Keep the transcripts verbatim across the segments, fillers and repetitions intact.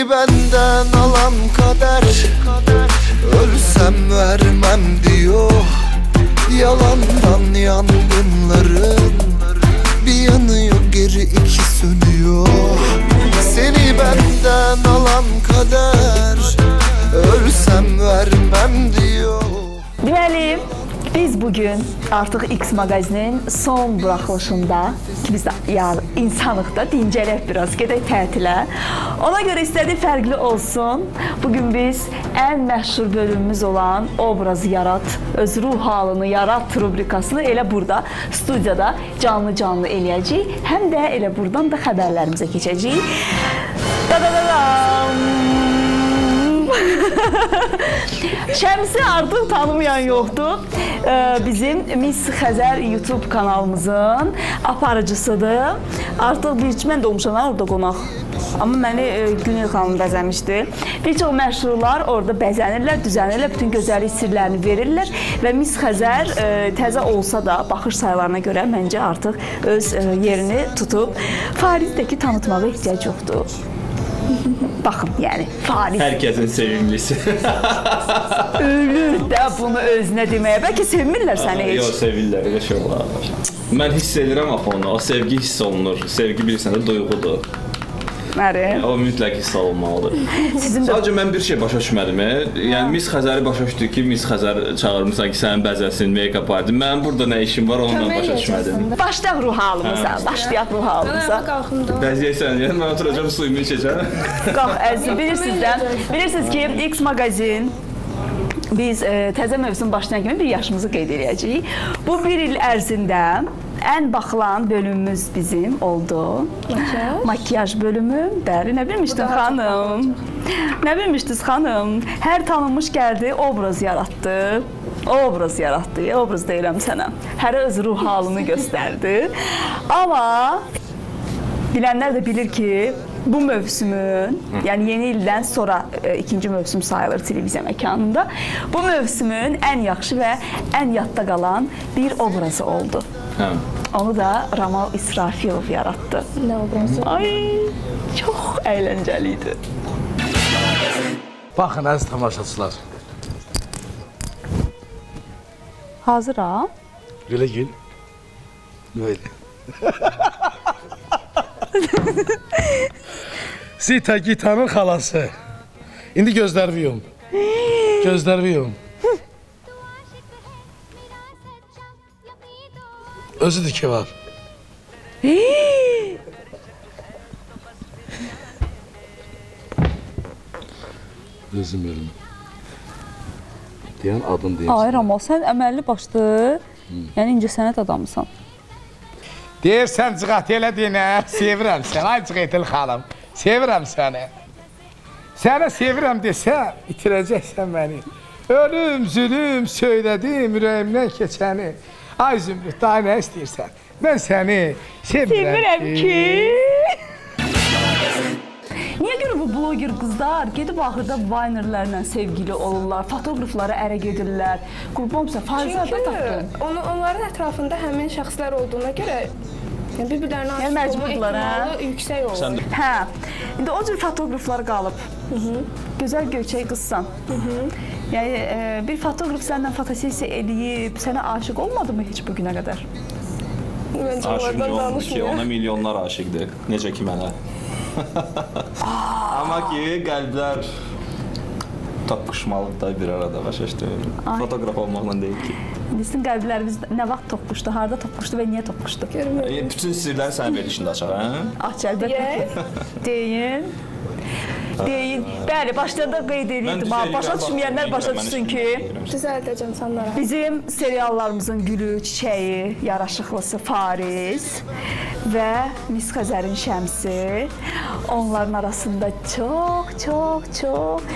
Seni benden alan kader, ölsem vermem diyor. Yalandan yangınların bir yanıyor, geri iki sönüyor. Seni benden alan kader, ölsem vermem diyor. Deməli, biz bugün artıq X Magazinin son buraxılışında ki biz ya insanıq da dincələk biraz, gedək tətilə. Ona görə istədik fərqli olsun. Bugün biz ən məşhur bölümümüz olan obrazı yarat, öz ruh halını yarat rubrikasını elə burada studiyada canlı-canlı eləyəcəyik. Həm də elə buradan da xəbərlərimizə keçəcəyik. Da-da-da-dam! Şəmsi artıq tanımayan yoxdur. Bizim Miss Xəzər YouTube kanalımızın aparıcısıdır. Artıq bir mən də olmuşam orada qonaq. Amma məni Günel xanım bəzəmişdi. Bir çox məşhurlar orada bəzənirlər, düzənirlər, bütün gözəllik sirlərini verirlər və Miss Xəzər təzə olsa da baxış sayılarına görə məncə artıq öz yerini tutub. Farizdəki tanıtmağa ehtiyac yoxdur. Baxın, yəni, Fariz. Herkesin sevimlisi. Ölür də bunu özünə deməyə. Bəlkə sevmirlər səni heç. Yox, sevirlər, elə şey olar. Mən hiss edirəm axı onu, o sevgi hiss olunur. Sevgi bilirsən də duyğudur. Mərim. O mütləq hiss olunmalıdır. Sizin Sadəcə mən bir şey başa düşmədim. Yəni Miss Xəzəri başa düşdü ki, Miss Xəzər çağırmışsan ki, sənin bəzəsin, make-up party. Mənim burada nə işim var, onunla başa düşmədim. Başlayaq ruh halımıza, başlayaq ruh halımıza. Bəzəyəsən, yəni mən oturacam, suyumu içəcəm. Qalx, əzizim, bilirsiniz də, bilirsiniz ki, X Magazin biz təzə mövsüm başlayan kimi bir yaşımızı qeyd edəcəyik. Bu bir il ərzində ən baxılan bölümümüz bizim oldu. Makyaj. Makyaj bölümü. Bəli, nə bilmişdin xanım? Nə bilmişdiniz xanım? Hər tanınmış gəldi, obraz yaratdı. Obraz yaratdı, obraz deyirəm sənə. Hər öz ruh halını göstərdi. Amma bilənlər də bilir ki, bu mövsümün, yəni yeni ildən sonra e, ikinci mövsüm sayılır televiziya məkanında, bu mövsümün ən yaxşı və ən yadda qalan bir obrazı oldu. Hə. Onu da Ramal İsrafilov yaratdı. Nə obrazı? Ay, çox əyləncəli idi. Baxın, əziz tamaşaçılar. Hazıram. Gülə gül. Böyle. Zita Gita'nın xalası. İndi gözlərimi yum. Gözlərimi yum. Özüdür ki var. Özüm ölüm. Deyən adın deyim. Ay Ramal, sən əməlli başlı, yəni incəsənət adamısan. Deyirsən cığat elə deyinə, sevirəm səni, ay cığetil xanım. Sevirəm səni. Sənə sevirəm desə, itirəcəksən məni. Ölüm, zülüm, söylədim ürəyimdən keçəni. Ay Zümrüt, daha nə istəyirsən? Mən səni sevirəm, sevirəm ki. Niyə görə bu bloger qızlar gedib axırda vaynerlərlə sevgili olurlar, fotoqraflara ərə gedirlər? Qurbanımsa, faizlərdə tapdın. Onu, onların ətrafında həmin şəxslər olduğuna görə bir-birlərinə yəni, aşıq olma ehtimalı yüksək olur. Hə, indi o cür fotoqraflar qalıb. Gözəl göçək qızsan. Yəni, e, bir fotoqraf səndən fotosesiya eləyib, sənə aşıq olmadı mı heç bugünə qədər? Aşıq olmadı ki, ona milyonlar aşıqdır. Necə ki mənə. Amma ki, qəlblər toqquşmalıdır da bir arada, başa düşdüm. Fotoqraf olmaqla deyil ki. İndi sizin qəlblərimiz nə vaxt toqquşdu, harada toqquşdu və niyə toqquşdu? Bütün sirləri sənin verilişində açaq, hə? Aç, əlbəttə ki. Deyin. Deyin. Bəli, başlarda qeyd edirdim. Başa düşməyənlər başa düşsün ki, düzəldəcəm sənlərə. Bizim seriallarımızın gülü, çiçəyi, yaraşıqlısı Fariz və Miss Xəzərin Şəmsi. Onların arasında çox, çox, çox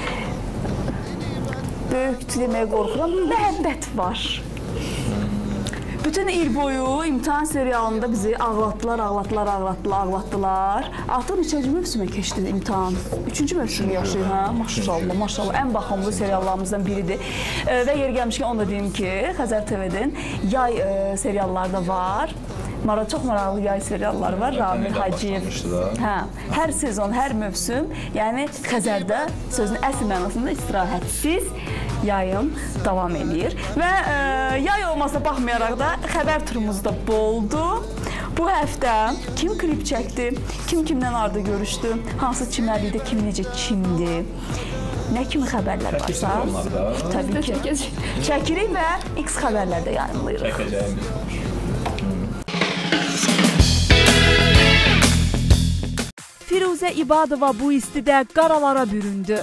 böyük deməyə qorxuram, məhəbbət var. Bütün il boyu imtahan serialında bizi ağlatdılar, ağlatdılar, ağlatdılar, ağlatdılar. Artıq neçənci mövsümə keçdi imtahan? Üçüncü mövsümü yaşayır, hə? Maşallah, maşallah. Ən baxımlı seriallarımızdan biridir. Və yeri gəlmişkən onu da deyim ki, Xəzər T V-dən yay serialları da var. Mara çox maraqlı yay serialları var. Ramil Hacıyev. Hə, hər sezon, hər mövsüm, yəni Xəzərdə sözün əsl mənasında istirahətsiz yayım davam edir və e, yay olmasına baxmayaraq da xəbər turumuz da boldu. Bu həftə kim klip çəkdi, kim kimdən ardı görüşdü, hansı kimlərlikdə kim necə kimdir, nə kimi xəbərlər varsa, təbii ki, çəkirik və X xəbərlərdə yayımlayırıq. Firuzə İbadova bu istidə qaralara büründü.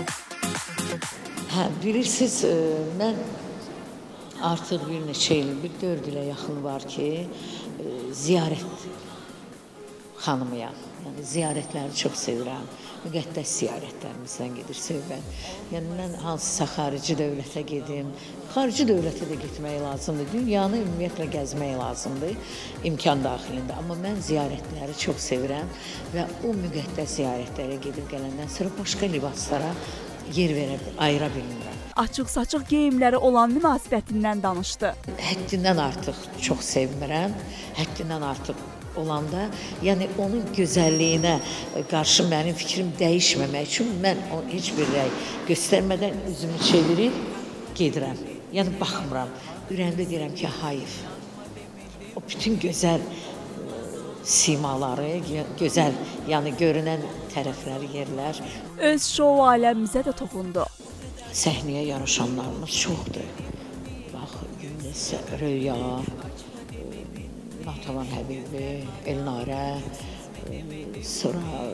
Hə, bilirsiniz, mən artıq bir neçə il, bir dörd ilə yaxın var ki, ziyarət xanımıyam. Yəni, ziyarətləri çox sevirəm. Müqəddəs ziyarətlərimizdən gedir sevən. Yəni, mən hansısa xarici dövlətə gedim, xarici dövlətə də getmək lazımdır, dünyanı ümumiyyətlə gəzmək lazımdır, imkan daxilində. Amma mən ziyarətləri çox sevirəm və o müqəddəs ziyarətlərə gedib gələndən sonra başqa libaslara yer verə, ayıra bilmirəm. Açıq-saçıq geyimləri olan münasibətindən danışdı. Həddindən artıq çox sevmirəm, həddindən artıq olanda, yəni onun gözəlliyinə qarşı mənim fikrim dəyişməmək üçün mən onu heç bir rəy göstərmədən üzümü çevirib gedirəm. Yəni baxmıram, ürəyimdə deyirəm ki, hayır. O bütün gözəl simaları, gözəl, yəni görünən tərəfləri yerlər. Öz şou aləmimizə də toxundu. Səhnəyə yaraşanlarımız çoxdur. Bax, Günəsə, Röya, Natavan Həbibi, Elnarə, sonra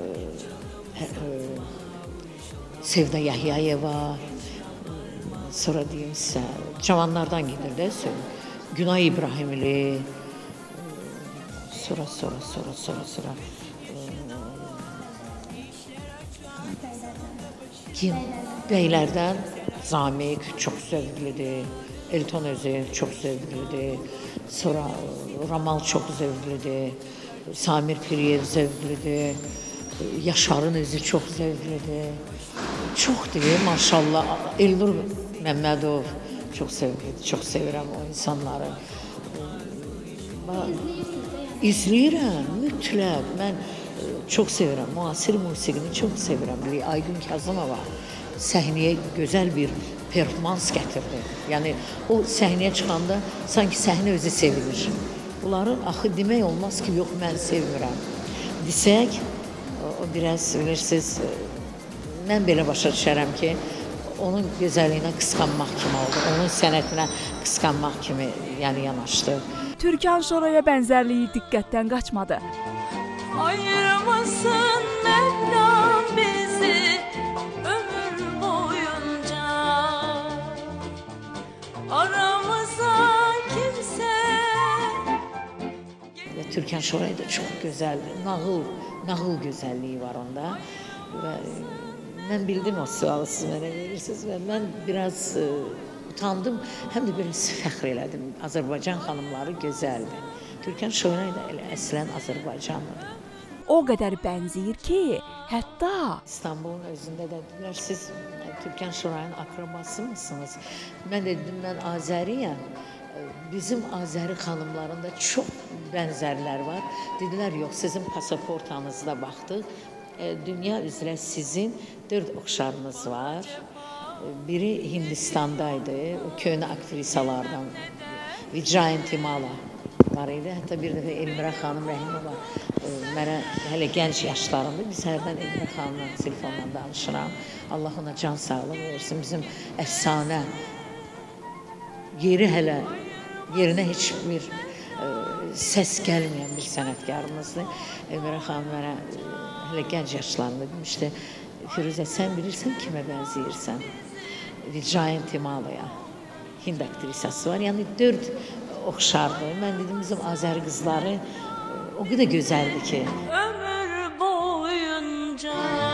Sevda Yahyayeva, sonra deyim sizə, cavanlardan gedir də söylüm. Günay İbrahimli, sonra, sonra, sonra, sonra, sonra. Kim? Bəylərdən Zamik çox zövqlidir, Elton Özü çox zövqlidir, sonra Ramal çox zövqlidir, Samir Piriyev zövqlidir, Yaşarın özü çox zövqlidir. Çoxdur, maşallah. Elnur Məmmədov çox zövqlidir, çox sevirəm o insanları. İzləyirəm, mütləq. Mən çox sevirəm, müasir musiqini çox sevirəm. Aygün Kazımova səhnəyə gözəl bir performans gətirdi. Yəni, o səhnəyə çıxanda sanki səhnə özü sevilir. Bunları axı demək olmaz ki, yox, mən sevmirəm. Desək, o biraz, bilirsiniz, mən belə başa düşərəm ki, onun gözəlliyinə qısqanmaq kimi oldu, onun sənətinə qısqanmaq kimi yəni yanaşdı. Türkan Şoraya bənzərliyi diqqətdən qaçmadı. Ayırmasın Mevlam bizi ömür boyunca, aramıza kimse. Və Türkan Şoray da çox gözəldir, nağıl, nağıl gözəlliyi var onda. Və mən bildim o sualı siz mənə verirsiniz və mən biraz e, utandım, həm də biraz fəxr elədim. Azərbaycan xanımları gözəldir. Türkan Şoray da elə əslən Azərbaycanlıdır. O qədər bənzəyir ki, hətta İstanbulun özündə də dedilər, siz Türkan Şorayın akrabası mısınız? Mən də dedim, mən Azəriyəm. Bizim Azəri xanımlarında çox bənzərlər var. Dedilər, yox, sizin pasaportanızda baxdıq. Dünya üzrə sizin dörd oxşarınız var. Biri Hindistandaydı, o köhnə aktrisalardan. Vicrayen Timala var idi. Hətta bir dəfə Elmirə xanım Rəhimova mənə hələ gənc yaşlarında, biz hərdən Elmirə xanımla telefonla danışıram. Allah ona can sağlığı versin. Bizim əfsanə yeri hələ, yerinə heç bir ə, səs gəlməyən bir sənətkarımızdır. Elmirə xanım mənə hələ gənc yaşlarında demişdi, Firuzə, sən bilirsən kimə bənzəyirsən? Vicrayen Timalaya, Hind aktrisası var. Yəni dörd oxşardır. Mən dedim, bizim Azəri qızları o qədər gözəldir ki. Ömür boyunca.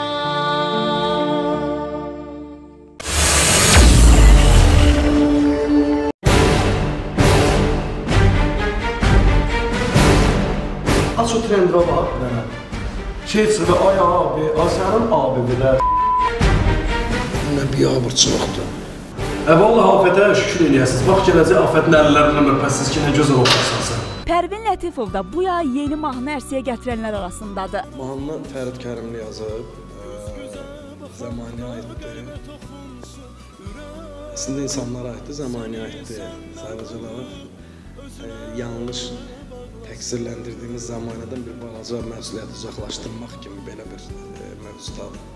Aç o trendra bax mənə. Şey çıxdı, ay abi, Azərin abidilər. Nə biabırçılıqdır. Ə, vallahi afətə şükür eləyəsiniz. Bax, gələcək afətin əllərindən öpəsiniz ki, nə gözəl oxursan sən. Pərvin Lətifov da bu yay yeni mahnı ərsəyə gətirənlər arasındadır. Mahnı Fərid Kərimli yazıb, Zəmaniyə aiddir. Əslində insanlara aiddir, Zəmaniyə aiddir. Sadəcə olaraq yanlış təqsirləndirdiyimiz zamanədən bir balaca məsuliyyəti uzaqlaşdırmaq kimi belə bir mövzudadır.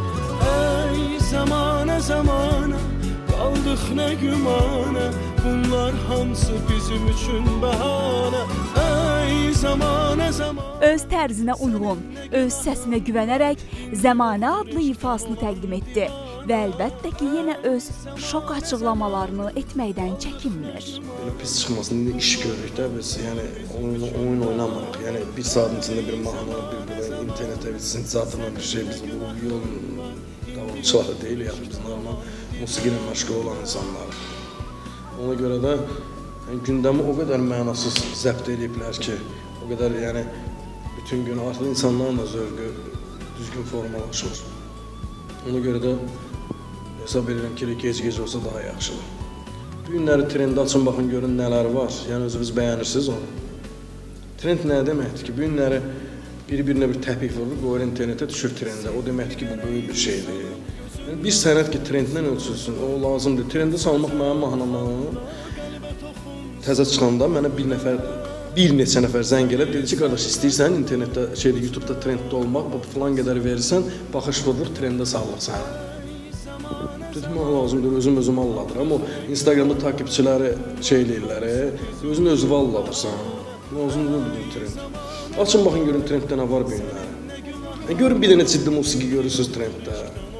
Ey zamanə zamanə qaldıq nə gümanə, bunlar hamısı bizim üçün bəhanə. Ey zamanə zamanə. Öz tərzinə uyğun, öz səsinə güvənərək Zəmanə adlı ifasını təqdim etdi və əlbəttə ki, yenə öz şok açıqlamalarını etməkdən çəkinmir. Belə pis çıxmasın, indi iş görürük də biz, yəni oyun, oyun oynamırıq. Yəni bir saatın içində bir mahnı, bir belə internetə bir sintetizatına bir şey, biz bu yolun davamçıları deyil, yəni biz normal musiqi ilə məşğul olan insanlar. Ona görə də yəni, gündəmi o qədər mənasız zəbt ediblər ki, o qədər yəni bütün gün artıq insanların da zövqü düzgün formalaşır. Ona görə də hesab edirəm ki, gec-gec olsa daha yaxşıdır. Bu günləri trendə açın, baxın, görün nələr var. Yəni özünüz bəyənirsiniz onu. Trend nə deməkdir ki, bu günləri bir-birinə bir təpik vurur, qoyur internetə, düşür trendə. O deməkdir ki, bu böyük bir şeydir. Yəni, bir sənət ki, trenddən ölçülsün, o lazımdır. Trendə salmaq mənim mahnamı təzə çıxanda mənə bir nəfər, bir neçə nəfər zəng eləb, dedi ki, qardaş, istəyirsən internetdə, şeydə, YouTube-da trenddə olmaq, bu filan qədər verirsən, baxış vurur, trendə salırsan. Dedim, mənə lazımdır, özüm özüm alladır. Amma Instagramda takipçiləri şey eləyirlər, özün özü alladırsan. Lazımdır bu trend. Açın, baxın, görün trenddə nə var bu günləri. Görün, bir dənə ciddi musiqi görürsünüz trenddə.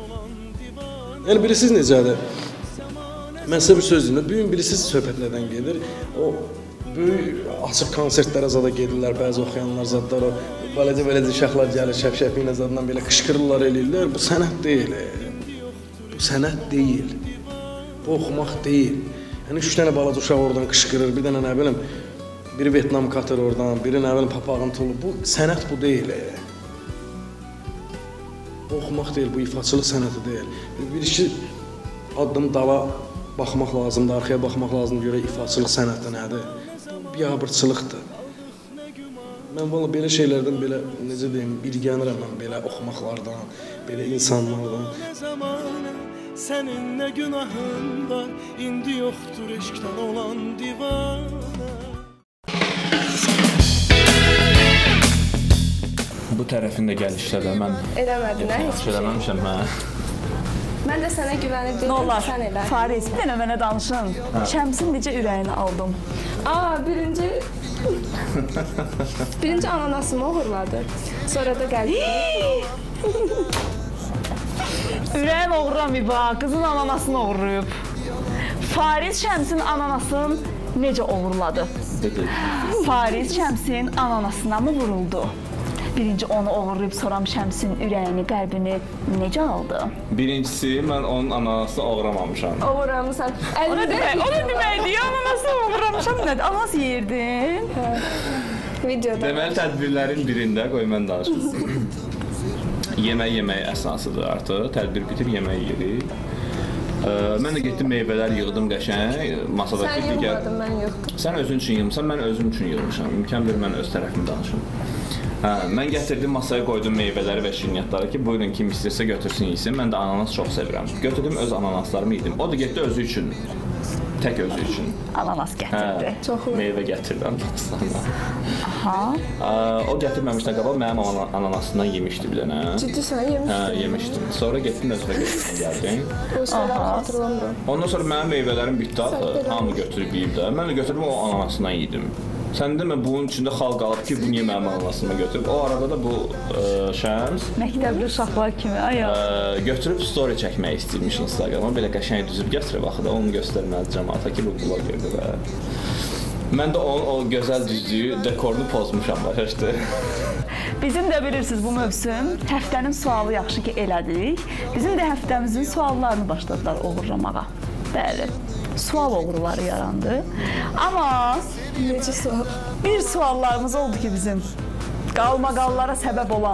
Yəni, bilirsiniz necədir? Mən sizə bir söz deyim, bu gün bilirsiniz söhbətlərdən gedir. O böyük açıq konsertlərə zada gedirlər, bəzi oxuyanlar zadlar, o beləcə-beləcə uşaqlar gəlir, şəf-şəfi ilə zaddan belə qışqırırlar, eləyirlər. Bu sənət deyil. Bu sənət deyil. Bu oxumaq deyil. Yəni, üç dənə balaca uşaq oradan qışqırır, bir dənə nə bilim, biri Vietnam katır oradan, biri nə bilim papağın tulu. Bu sənət bu deyil. Bu oxumaq deyil, bu ifaçılıq sənəti deyil. Bir iki addım dala baxmaq lazımdır, arxaya baxmaq lazımdır, görə ifaçılıq sənəti nədir? Bu biabırçılıqdır. Mən valla belə şeylərdən belə, necə deyim, bilgənirəm mən belə oxumaqlardan, belə insanlardan. Sənin nə günahın var, indi yoxdur eşqdən olan divana. Bu tərəfində gəlişdə də mən eləmədin, nə? Heç eləməmişəm, mən. Mən də sənə güvənib dedim, sən elə. Fariz, bir dənə mənə danışın. Şəmsin necə ürəyini aldım? Aa, birinci... birinci ananasımı uğurladı. Sonra da gəldi. Ürəyin uğurlamayıb, qızın ananasını uğurlayıb. Fariz Şəmsin ananasını necə uğurladı? Fariz Şəmsin ananasına mı vuruldu? Birinci onu uğurlayıb, sonra Şəmsin ürəyini, qəlbini necə aldı? Birincisi, mən onun ananasını uğuramamışam. Uğurlamışam. O da deməkdir, ananasını uğurlamışam nədir? Ananas yeyirdin? Videoda. Deməli, tədbirlərin birində, qoy mən danışım. Yemək yemək əsasıdır artıq. Tədbir bitir, yemək yeyirik. Mən də getdim, meyvələr yığdım qəşəng. Masadakı digər... Sən yığmadın, mən yoxdur. Sən özün üçün yığmışsan, mən özüm üçün yığmışam. İmkan verir, mən öz tərəfimi danışım. Hə, mən gətirdim, masaya qoydum meyvələri və şirniyyatları ki, buyurun, kim istəyirsə götürsün, yesin. Mən də ananas çox sevirəm. Götürdüm, öz ananaslarımı yedim. O da getdi özü üçün. Tək özü üçün. Ananas gətirdi. Hə, meyvə gətirdi ananaslarına. Aha. O gətirməmişdən qabaq mənim ananasından yemişdi bir dənə. Ciddisən, yemişdin? Hə, yemişdim. Sonra getdim, özümə götürdüm, gəldim. O şeyləri xatırlamıram. Ondan sonra mənim meyvələrim bitdi axı, hamı götürüb yeyib də. Mən də götürdüm, o ananasından yedim. Sən demə, bunun içində xal qalıb ki, bu niyə mənim ananasıma götürüb. O arada da bu Şəms məktəbli uşaqlar kimi, aya. Götürüb story çəkmək istəyirmiş Instagrama. Belə qəşəng düzüb gətirib axı da onu göstərməli cəmaata ki, bu blogerdir və mən də onun o gözəl düzlüyü, dekorunu pozmuşam başa. Bizim də bilirsiniz bu mövsüm həftənin sualı yaxşı ki elədik. Bizim də həftəmizin suallarını başladılar uğurlamağa. Bəli. Sual uğurları yarandı. Amma necə sual? Bir suallarımız oldu ki bizim qalmaqallara səbəb olan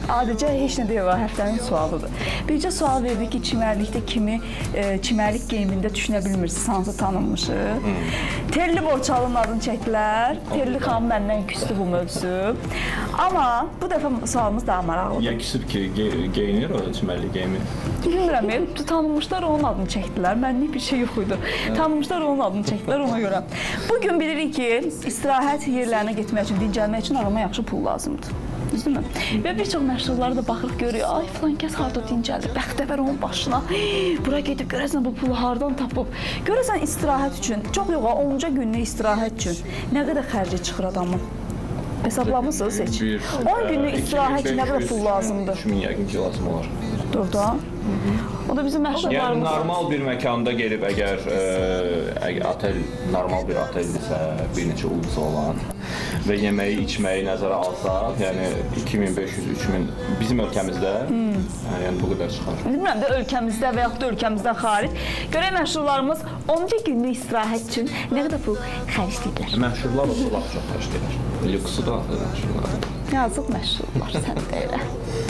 Adicə heç nə deyil, həftənin sualıdır. Bircə sual verdi ki, çimərlikdə kimi e, çimərlik geyimində düşünə bilmirsiniz, hansı tanınmışı. Hmm. Telli Borçalının adını çəkdilər. Telli xanım məndən küstü bu mövzu. Amma bu dəfə sualımız daha maraqlıdır. Ya küsüb ki, ge geyinir o çimərlik geyimi? Bilmirəm, tanınmışlar onun adını çəkdilər. Mənlik bir şey yox idi. Tanınmışlar onun adını çəkdilər ona görə. Bugün bilirik ki, istirahət yerlərinə getmək üçün, dincəlmək üçün adama yaxşı pul lazımdır. Düzdürmü? Və bir çox məşhurları da baxırıq, görüyor. Ay, filan kəs harada dincəldir, bəxtəvər onun başına. Bura gedib, görəsən bu pulu hardan tapıb. Görəsən istirahət üçün, çox yox, onca günlük istirahət üçün nə qədər xərci çıxır adamın? Hesablamısınız heç? on günlük istirahət üçün nə qədər pul lazımdır? üç min yəqin ki, lazım olar. Doğrudan. O da bizim məşhurlarımız. Yəni, normal bir məkanda gelib, əgər ə, otel, normal bir oteldirsə, bir neçə ulduzu olan və yeməyi, içməyi nəzərə alsaq, yəni iki min beş yüz üç min bizim ölkəmizdə, hmm. yəni bu qədər çıxar. Bilmirəm də ölkəmizdə və yaxud da ölkəmizdən xaric. Görək məşhurlarımız onca günlük istirahət üçün nə qədər pul xərcləyirlər? Məşhurlar olsa laf çox xərcləyirlər. Lüksü da məşhurlar. Yazıq məşhurlar, sən də elə.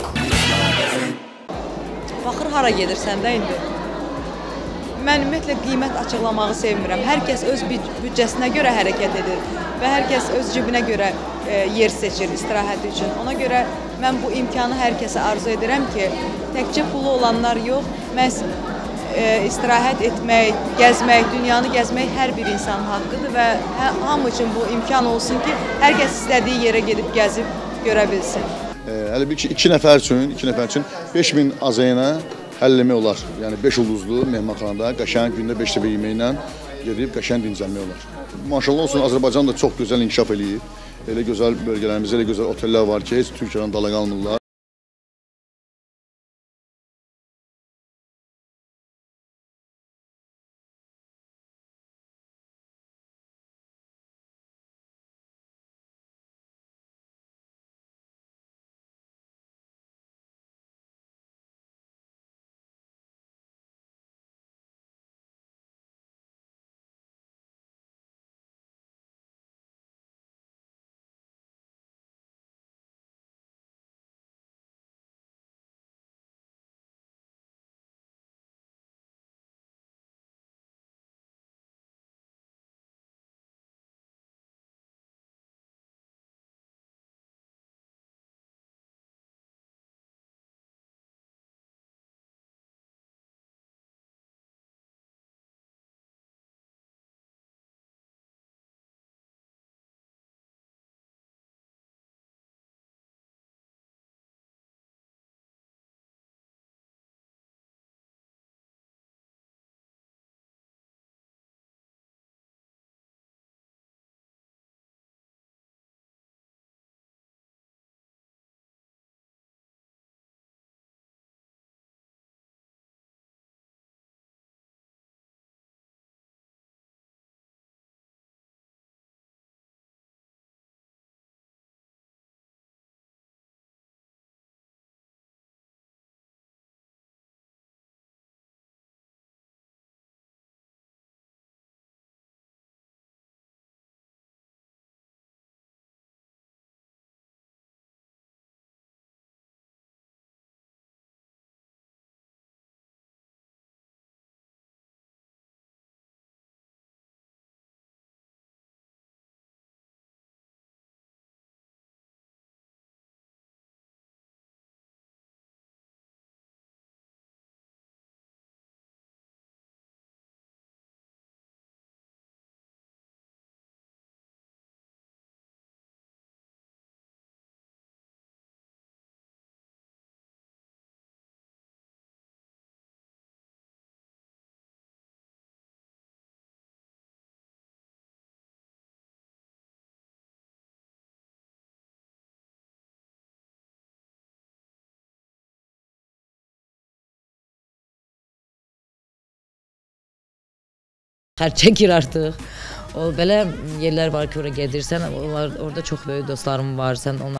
Baxır, hara gedirsən də indi? Mən ümumiyyətlə qiymət açıqlamağı sevmirəm. Hər kəs öz büdcəsinə görə hərəkət edir və hər kəs öz cibinə görə e, yer seçir istirahət üçün. Ona görə mən bu imkanı hər kəsə arzu edirəm ki, təkcə pulu olanlar yox, məhz e, istirahət etmək, gəzmək, dünyanı gəzmək hər bir insanın haqqıdır və hə, hamı üçün bu imkan olsun ki, hər kəs istədiyi yerə gedib gəzib görə bilsin. Hələ bir ki, iki nəfər üçün, iki nəfər üçün beş min azayına həll etmək olar. Yəni beş ulduzlu mehmanxanada qəşəng gündə beş dəfə yeməklə gedib qəşəng dincəlmək olar. Maşallah olsun, Azərbaycan da çox gözəl inkişaf eləyir. Elə gözəl bölgələrimizdə elə gözəl otellər var ki, heç Türkiyədən dala qalmırlar. Xərc çəkir artıq. O belə yerlər var ki, ora gedirsən, onlar orada çox böyük dostlarım var, sən onlar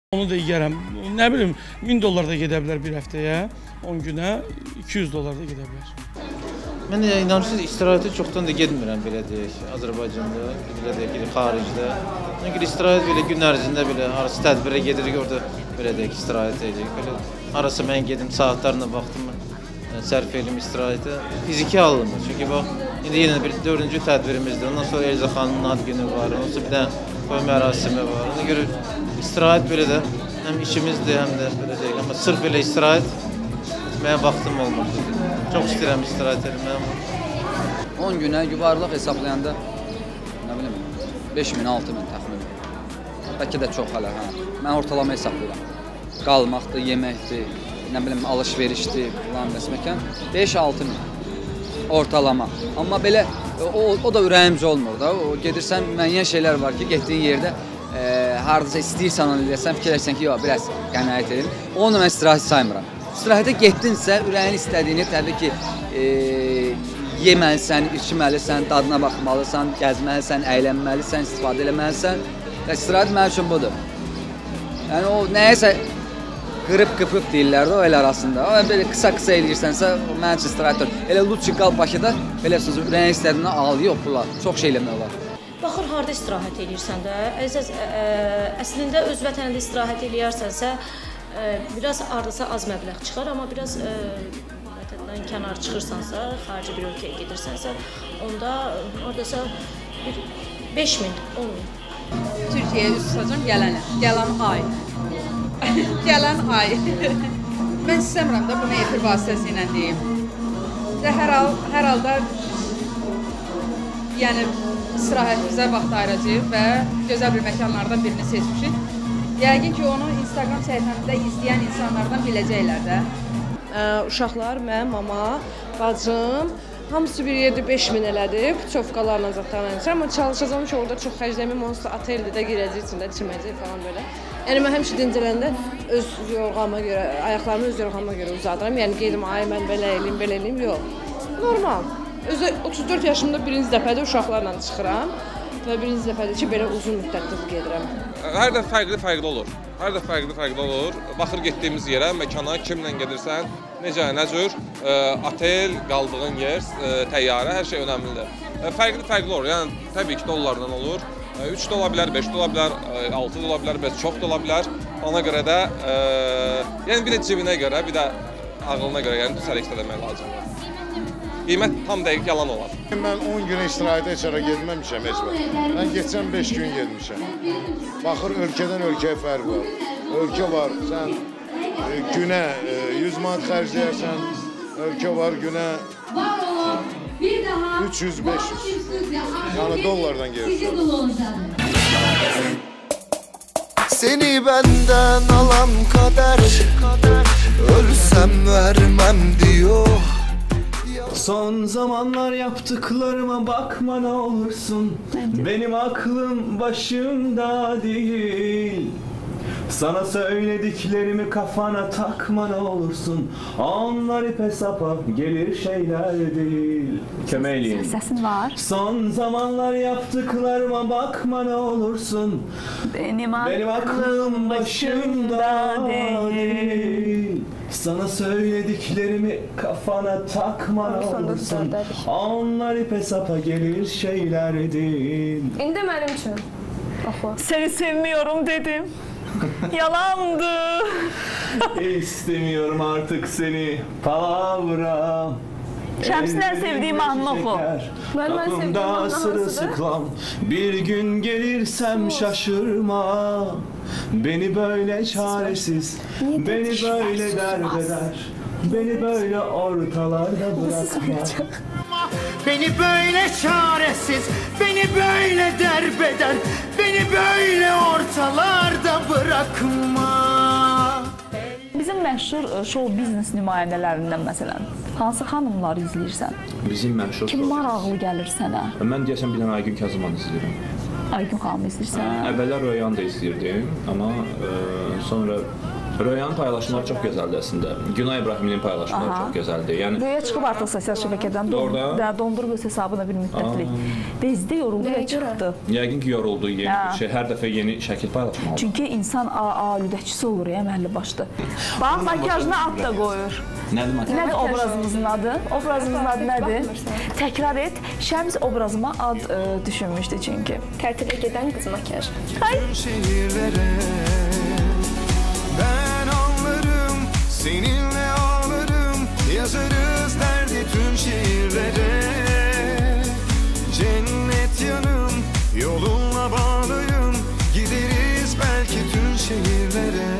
Onu da yiyərəm. Nə bilim, min dollar da gedə bilər bir həftəyə, on günə, iki yüz dollar da gedə bilər. Mən inanırsınız, istirahətə çoxdan da getmirəm, belə deyək, Azərbaycanda, belə deyək, xaricdə. Ona görə istirahət belə gün ərzində belə, arası tədbirə gedirik, orada belə deyək, istirahət edirik. Belə arası mən gedim, saatlarına baxdım, sərf edim istirahətə. Fiziki alınmır, çünki bax, indi yenə bir dördüncü tədbirimizdir, ondan sonra Elza xanımın ad günü var, ondan sonra bir də qoy mərasimi var. Ona görə istirahət belə də, həm işimizdir, həm də belə deyək, amma sırf belə istirahət etməyə vaxtım olmur. Çox istəyirəm istirahət etməyə. on günə yuvarlaq hesablayanda, nə bilim, beş min, altı min təxmin. Bəlkə də çox hələ, hə. Mən ortalama hesablayıram. Qalmaqdır, yeməkdir, nə bilim, alış-verişdir, filan bəsməkən, beş altı min ortalama. Amma belə, o, o da ürəyimcə olmur da. O, gedirsən, müəyyən şeylər var ki, getdiyin yerdə e, haradasa istəyirsən onu edəsən, fikirlərsən ki, yox, biraz qənaət edin. Onu mən istirahət saymıram. İstirahətə getdinsə, ürəyin istədiyini təbii ki, e, yeməlisən, içməlisən, dadına baxmalısan, gəzməlisən, əylənməlisən, istifadə eləməlisən. İstirahət mənim üçün budur. Yəni, o nəyəsə qırıb-qıpıb deyirlər də o el arasında. O, belə qısa-qısa eləyirsənsə, mənim üçün istirahətdir. Elə Lutçi qal Bakıda, belə sözü, ürəyin istədiyini al, yox, pula. Çox şey eləmək olar. Baxır, harada istirahət eləyirsən də. Əziz, əslində öz vətənində istirahət eləyərsənsə, biraz ardasa az məbləğ çıxar, amma biraz vətəndən kənar çıxırsansa, xarici bir ölkəyə gedirsənsə, onda oradasa beş min, on min. Türkiyəyə üst tutacam gələnə, gələn ay. Gələn ay. Mən istəmirəm də bunu efir vasitəsilə deyim. Hər, hal, hər halda yəni, istirahətimizə vaxt ayıracağıq və gözəl bir məkanlardan birini seçmişik. Yəqin ki, onu Instagram səhifəmdə izləyən insanlardan biləcəklər də. Ə, uşaqlar, mən, mama, bacım, hamısı bir yerdə beş min elədi, puçovkalarla zaten. Amma çalışacağım ki, orada çox xərcləməyim, onsuz da oteldə də girəcək, içində içməyəcək falan böyle. Yəni, mən həmişə dincələndə öz yorğama görə, ayaqlarımı öz yorğama görə uzadıram. Yəni, qeydim, ay, mən belə eləyim, belə eləyim, yox. Normal. Özü otuz dörd yaşımda birinci dəfədə uşaqlarla çıxıram. Və birinci dəfədir ki, belə uzun müddətdir gedirəm. Hər də fərqli-fərqli olur. Hər də fərqli-fərqli olur. Baxır getdiyimiz yerə, məkana, kimlə gedirsən, necə, nə cür, otel, qaldığın yer, təyyarə, hər şey önəmlidir. Fərqli-fərqli olur. Yəni, təbii ki, dollardan olur. üç də ola bilər, beş də ola bilər, altı da ola bilər, bəs çox da ola bilər. Ona görə də, yəni bir də cibinə görə, bir də ağılına görə, yəni düzəlik eləmək lazımdır. Qiymət tam dəqiq yalan olar. Mən on günə istirahətə heç ara getməmişəm heç vaxt. Mən geçən beş gün getmişəm. Baxır, ölkədən ölkəyə fərq var. Ölkə var, sən günə yüz manat xərcləyərsən, ölkə var günə üç yüz beş yüz. Yəni dollardan gelirsən. Seni benden alan kader, ölsem vermem diyor. Son zamanlar yaptıklarıma bakma ne olursun. Benim aklım başımda değil. Sana söylediklerimi kafana takma ne olursun. Onlar ipe sapa gelir şeyler değil. Kömekleyin. Sesin var. Son zamanlar yaptıklarıma bakma ne olursun. Benim aklım, Benim aklım başımda değil. Sana söylediklerimi kafana takma ne olursun. Onlar ipe sapa gelir şeyler değil. İndi mənim üçün. Seni sevmiyorum dedim. Yalandı. İstemiyorum artık seni palavra. Şəmslər sevdiğim mahnını oxu. Aklımda sırılsıklam. Bir gün gelirsem şaşırma. Beni böyle çaresiz, beni böyle derbeder. Beni böyle ortalarda bırakma. Beni böyle çaresiz, beni böyle derbeder, beni böyle ortalarda bırakma. Bizim məşhur show biznes nümayəndələrindən məsələn, hansı xanımları izləyirsən? Bizim məşhur Kim maraqlı gəlir sənə? Mən deyəsən bir dənə Aygün Kazıman izləyirəm. Aygün xanımı izləyirsən? Əvvəllər Röyan da izləyirdim, amma e, sonra Röyanın paylaşımları çox gözəldir əslində. Günay İbrahimlinin paylaşımları çox gözəldir. Yəni Röya çıxıb artıq sosial şəbəkədən dondurub öz hesabına bir müddətlik. Bezdi, yoruldu və çıxdı. Yəqin ki, yoruldu, yeni bir şey, hər dəfə yeni şəkil paylaşmalı. Çünki insan alüdəçisi olur ya, əməlli başlı. Bax, makyajına ad da qoyur. Nədir makyaj? Nədir obrazımızın adı? Obrazımızın adı nədir? Təkrar et. Şəms obrazıma ad düşünmüşdü çünki. Tərtibə gedən qız makyaj. Ben anlarım, seninle ağlarım, yazarız derdi tüm şiirlere. Cennet yanım, yolunla bağlıyım, gideriz belki tüm şehirlere.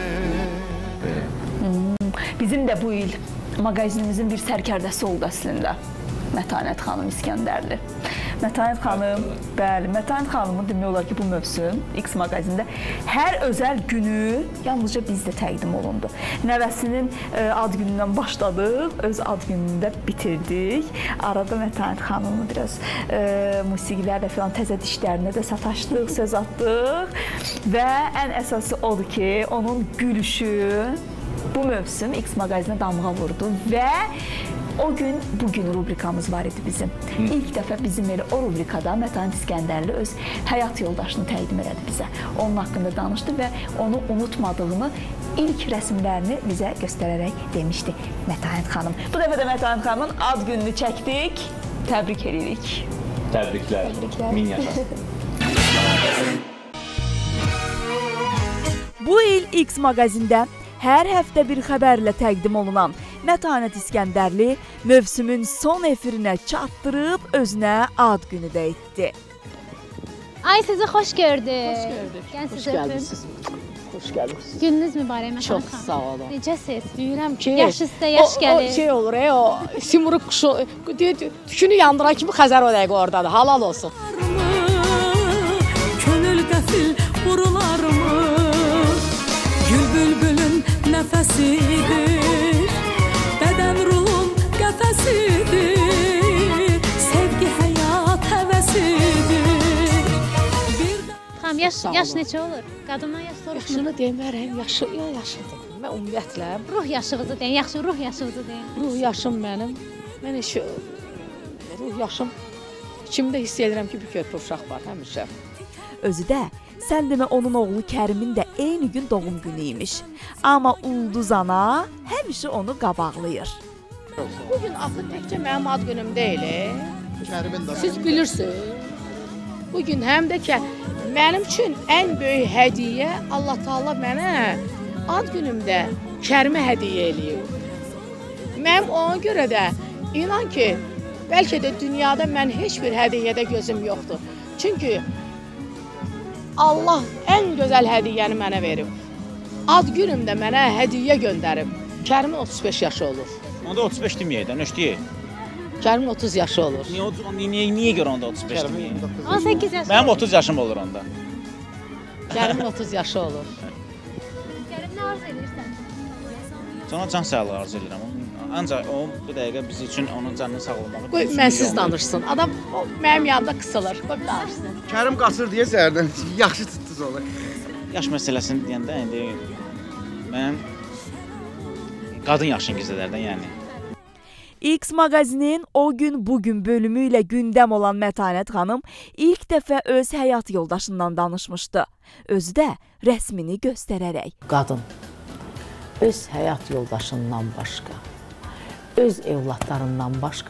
Bizim də bu il mağazinimizin bir sərkərdəsi oldu əslində. Mətanət xanım İskəndərli. Mətanət xanım, bəli, Mətanət xanımın demək olar ki, bu mövsüm X mağazində hər özəl günü yalnızca bizdə təqdim olundu. Nəvəsinin ad günündən başladıq, öz ad günündə bitirdik. Arada Mətanət xanımı biraz musiqilərlə filan təzə dişlərinə də sataşdıq, söz atdıq və ən əsası odur ki, onun gülüşü bu mövsüm X mağazinə damğa vurdu və o gün, bugün rubrikamız var idi bizim. İlk dəfə bizim elə o rubrikada Mətanət İskəndərli öz həyat yoldaşını təqdim elədi bizə. Onun haqqında danışdı və onu unutmadığını, ilk rəsmlərini bizə göstərərək demişdi Mətanət xanım. Bu dəfə də Mətanət xanımın ad gününü çəkdik. Təbrik edirik. Təbriklər. Min yaşasın. Bu il X mağazində hər həftə bir xəbərlə təqdim olunan Mətanət İskəndərli mövsümün son efirinə çatdırıb özünə ad günü də etdi. Ay, sizi xoş gördük. Xoş gördük. Gəl Xoş sizi gəldiniz. Xoş gəldiniz. Gününüz mübarək Mətanət xanım. Çox sağ olun. Necəsiz? Deyirəm ki, yaşı sizdə yaş gəlir. O şey olur, e, o simuruk quşu, tükünü yandıran kimi Xəzər o dəqiqə oradadır. Halal olsun. Könül qəfil vurularımı, gül bülbülün nəfəsidir, bədən ruhum qəfəsidir, sevgi həyat həvəsidir. Xanım, yaş, yaş neçə olur? Qadından yaş soruşmur. Yaşını demərəm, yaşı, ya yaşıdır. Mən ümumiyyətlə... Ruh yaşınızı deyin, yaxşı ruh yaşınızı deyin. Ruh yaşım mənim, mən heç ruh yaşım, içimdə hiss edirəm ki, bir körpü uşaq var, həmişə. Özü də, sən demə onun oğlu Kərimin də eyni gün doğum günü imiş. Amma Ulduz ana həmişə onu qabaqlayır. Bugün axı təkcə mənim ad günüm deyil. Siz bilirsiniz. Bugün həm də ki, mənim üçün ən böyük hədiyyə Allah Taala mənə ad günümdə Kərimə hədiyyə eləyib. Mənim ona görə də inan ki, bəlkə də dünyada mən heç bir hədiyyədə gözüm yoxdur. Çünki Allah ən gözəl hədiyyəni mənə verib. Ad günümdə mənə hədiyyə göndərib. Kərimin otuz beş yaşı olur. Onda otuz beş deməyək də, nə işləyək? Kərimin otuz yaşı olur. Niyə, niyə, niyə görə onda otuz beş deməyək? on səkkiz yaşı. Mənim otuz yaşım olur onda. Kərimin otuz yaşı olur. Kərim, nə arzu edirsən? Sana can sağlığı arzu edirəm. Ancaq o, bu dəqiqə biz üçün onun canını sağlamağı... Qoy, mənsiz danışsın. Adam mənim yanımda qısılır. Qoy, danışsın. Kərim qaçır deyə səhərdən yaxşı tutdunuz onu. Yaş məsələsini deyəndə, indi mənim qadın yaşını gizlədərdən, yəni. X mağazinin o gün bugün bölümü ilə gündəm olan Mətanət xanım ilk dəfə öz həyat yoldaşından danışmışdı. Özü də rəsmini göstərərək. Qadın öz həyat yoldaşından başqa, öz evladlarından başqa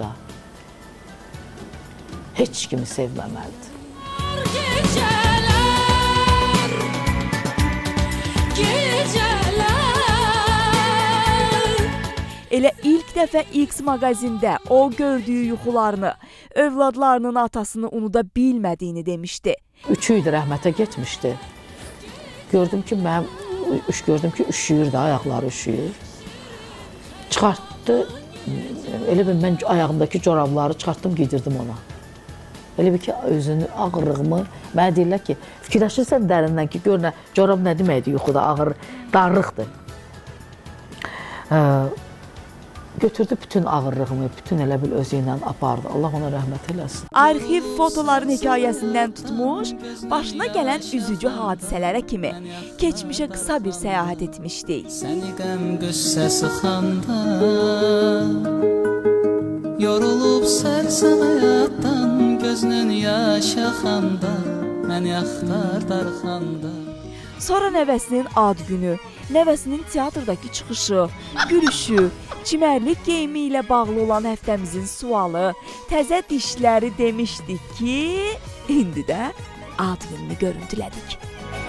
heç kimi sevməməlidir. Gecələr, gecələr. Elə ilk dəfə X mağazində o gördüyü yuxularını, övladlarının atasını unuda bilmədiyini demişdi. Üçü idi rəhmətə getmişdi. Gördüm ki, mənim üç gördüm ki, üşüyür də, ayaqları üşüyür. Çıxartdı, elə bir mən ayağımdakı corabları çıxartdım, giydirdim ona. Elə bir ki, özünü, ağırlığımı, mənə deyirlər ki, fikirləşirsən dərindən ki, gör nə, corab nə deməkdir yuxuda, ağır, darlıqdır. götürdü bütün ağırlığımı, bütün elə bil özü ilə apardı. Allah ona rəhmət eləsin. Arxiv fotoların hekayəsindən tutmuş, başına gələn üzücü hadisələrə kimi keçmişə qısa bir səyahət etmişdik. Səni qəm qüssə sıxanda, yorulub sərsən həyatdan, gözünün yaş axanda, məni axtar darxanda. Sonra nəvəsinin ad günü, nəvəsinin teatrdakı çıxışı, gülüşü, çimərlik geyimi ilə bağlı olan həftəmizin sualı, təzə dişləri demişdik ki, indi də ad gününü görüntülədik.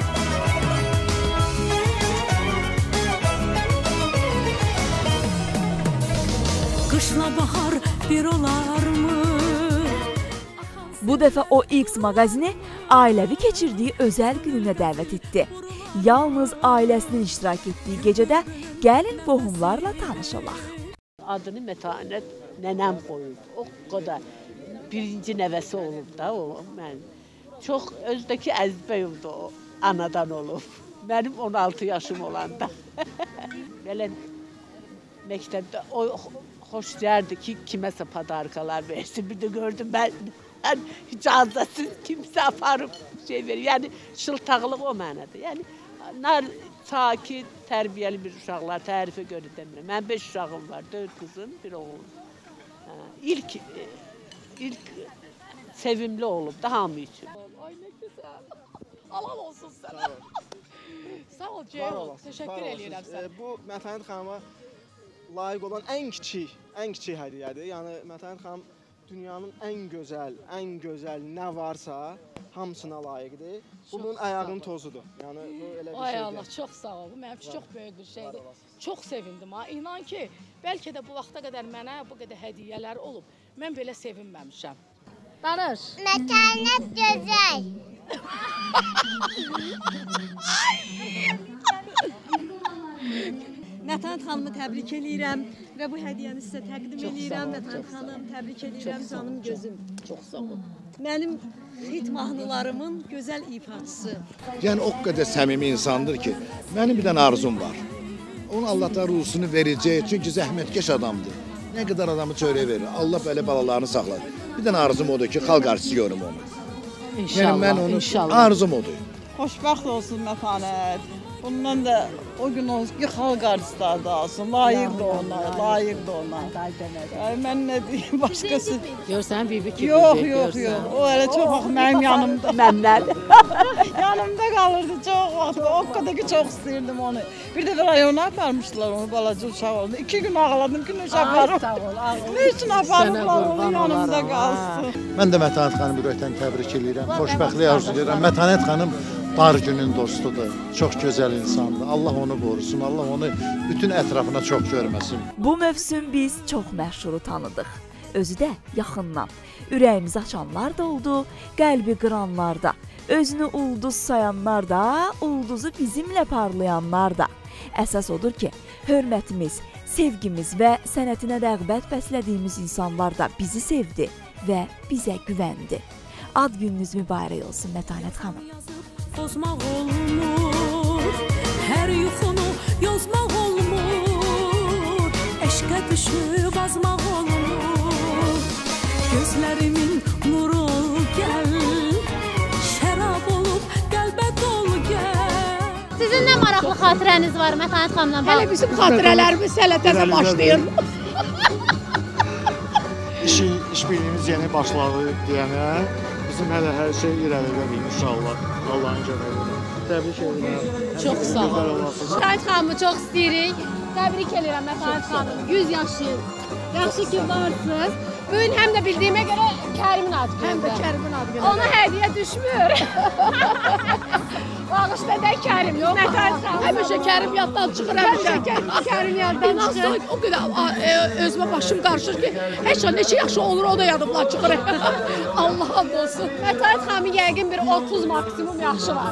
Qışla bahar bir olarmı? Bu dəfə o X mağazini ailəvi keçirdiyi özəl gününə dəvət etdi. Yalnız ailəsinin iştirak etdiyi gecədə gəlin qohumlarla tanış olaq. Adını Mətanət nənəm qoyub. O qədər birinci nəvəsi olub da o mən. Çox özdəki Əzbəyovda o anadan olub. Mənim on altı yaşım olanda. Belə məktəbdə o xoş deyərdi ki, kiməsə padarkalar versin. Bir də gördüm mən yəni, icazəsiz kimsə aparıb şey verir. Yəni şıltaqlıq o mənədir. Yəni nar sakit, tərbiyəli bir uşaqlar tərifə görə demirəm. Mən beş uşağım var, dörd qızım, bir oğlum. İlk ilk sevimli olub da hamı üçün. Ay nə gözəl. Halal olsun sənə. Sağ ol Ceyhun. Təşəkkür edirəm sənə. Bu Mətanət xanıma layiq olan ən kiçik, ən kiçik hədiyyədir. Yəni Mətanət xanım dünyanın ən gözəl, ən gözəl nə varsa hamısına layiqdir. Bu bunun ayağının tozudur. Yəni bu elə bir Ay şeydir. Allah, çox sağ ol. Bu mənim üçün çox böyük bir şeydir. Çox sevindim ha. İnan ki, bəlkə də bu vaxta qədər mənə bu qədər hədiyyələr olub. Mən belə sevinməmişəm. Danış. Mətanət gözəl. Mətanət xanımı təbrik eləyirəm və bu hədiyyəni sizə təqdim eləyirəm. Mətanət xanım, təbrik eləyirəm canım gözüm. Çox sağ ol. Mənim hit mahnılarımın gözəl ifaçısı. Yəni o qədər səmimi insandır ki, mənim bir dənə arzum var. Onun Allah da ruhusunu verəcək, çünki zəhmətkeş adamdır. Nə qədər adamı çörək verir, Allah belə balalarını saxlar. Bir dənə arzum odur ki, xalq artisi görüm onu. İnşallah, yəni mən onu, inşallah. arzum odur. Xoşbəxt olsun Mətanət. Bundan da o gün olsun ki, xalq artistləri da olsun. Layiqdir ona, layiqdir ona. Ay, mən nə deyim, başqası. Görsən, bibi kimi. Yox, yox, yox. O elə çox vaxt mənim yanımda. Məndən. Yanımda qalırdı çox vaxt. O qədər ki, çox istəyirdim onu. Bir də rayona aparmışdılar onu, balaca uşaq oldu. İki gün ağladım ki, nəş aparıb. Sağ ol, ağladım. Ne üçün aparıblar onu, yanımda qalsın. Mən də Mətanət xanımı ürəkdən təbrik edirəm. Xoşbəxtlik arzu edirəm. Mətanət xanım dar günün dostudur. Çox gözəl insandır. Allah onu qorusun. Allah onu bütün ətrafına çox görməsin. Bu mövsüm biz çox məşhuru tanıdıq. Özü də yaxından. Ürəyimizi açanlar da oldu, qəlbi qıranlar da. Özünü ulduz sayanlar da, ulduzu bizimlə parlayanlar da. Əsas odur ki, hörmətimiz, sevgimiz və sənətinə rəğbət bəslədiyimiz insanlar da bizi sevdi və bizə güvəndi. Ad gününüz mübarək olsun Mətanət xanım. Pozmaq olmur, hər yuxunu yozmaq olmur, eşqə düşüb azmaq olmur, gözlərimin nuru gəl, şərab olub qəlbə dol gəl. Sizin nə maraqlı xatirəniz var Mətanət xanımla bağlı? Hələ bizim xatirələrimiz hələ təzə başlayır. İşi, iş birliğimiz yeni başladı deyənə, bizim hələ hər şey irəlidə inşallah. Allah'ın cəməli. Təbrik edirəm. Çox sağ olun. Mətanət xanımı çox istəyirik. Təbrik edirəm Mətanət xanım. yüz yaşı. Yaxşı ki varsınız. Bugün həm də bildiyimə görə Kərimin adı günüdür. Həm də Kərimin adı günüdür. Ona hədiyyə düşmür. Bağışla da Kərim. Mətanət xanım. Həmişə Kərim yaddan çıxır. Həmişə Kərim yaddan çıxır. O qədər özümə başım qarışır ki, heç o neçə yaşı olur o da yadımdan çıxır. Allah hamd olsun. Mətanət xanımın yəqin bir otuz maksimum yaşı var.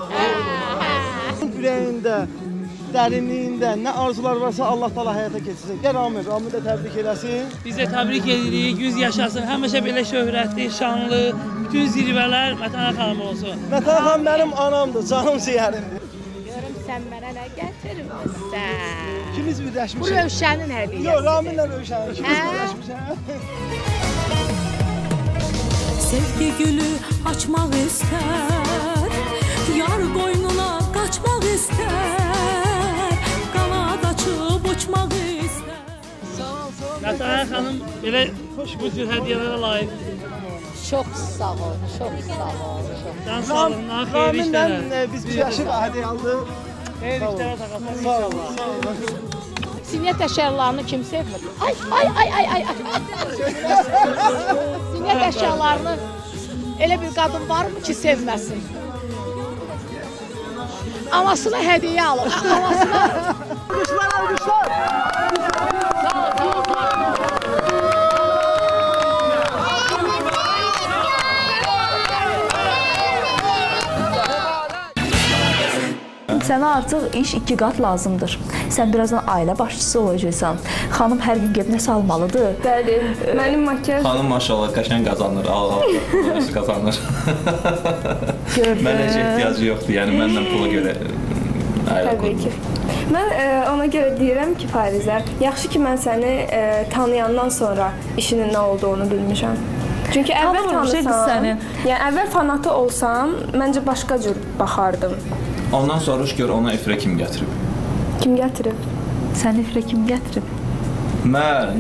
Ürəyində, dərinliyində nə arzular varsa Allah təala həyata keçirsin. Gəl Amir, Amir də təbrik eləsin. Biz də təbrik edirik, yüz yaşasın, həmişə belə şöhrətli, şanlı, bütün zirvələr Mətanət xanım olsun. Mətanət xanım mənim anamdır, canım ciyərimdir. Görüm sən mənə nə gətirmişsən. İkimiz birləşmişik. Bu Rövşənin hədiyyəsi. Yox, Raminlə Rövşənin ikimiz birləşmişik. Sevgi gülü açmaq istər, yar qoynuna qaçmaq istər, qanad açıb uçmaq istər. Mətanə xanım belə bu cür hədiyyələrə layiqdir. Çox sağ ol, çox sağ ol. Can sağlığına, xeyirli işlərə. Raminlə biz birləşib hədiyyə aldıq. Xeyirli işlərə taqatlar inşallah. Sinyət əşyalarını kim sevmir? Ay, ay, ay, ay, ay. Sinyət əşyalarını elə bir qadın varmı ki, sevməsin? Anasına hədiyyə alır. Anasına... Alqışlar, alqışlar. Sağ ol, sağ ol. Sənə artıq iş iki qat lazımdır. Sən birazdan ailə başçısı olacaqsan. Xanım hər gün gedib nəsə almalıdır. Bəli, mənim makyaj... Xanım maşallah qəşəng qazanır, al-al, qazanır. Mənə heç ehtiyacı yoxdur, yəni məndən pula görə ailə Təbii ki. Mən e, ona görə deyirəm ki, Farizə, yaxşı ki, mən səni e, tanıyandan sonra işinin nə olduğunu bilmişəm. Çünki əvvəl tanısam, yəni əvvəl fanatı olsam, məncə başqa cür baxardım. Ondan soruş gör ona efirə kim gətirib? Kim gətirib? Sən efirə kim gətirib? Mən.